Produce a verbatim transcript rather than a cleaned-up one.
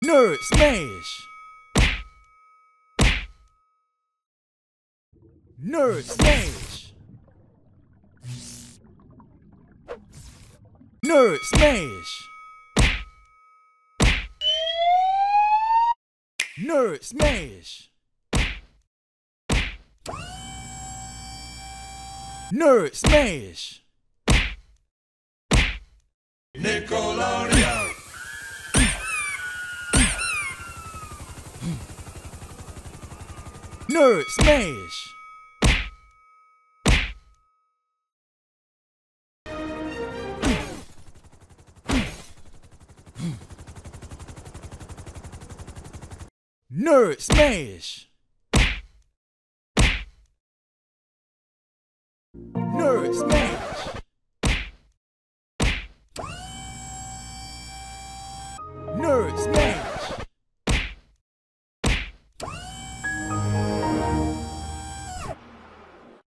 Nerd Smash! Nerd Smash! Nerd Smash! Nerd Smash! Nerd Smash! Nickelodeon! Nerd Smash! Nerd Smash! Nerd Smash!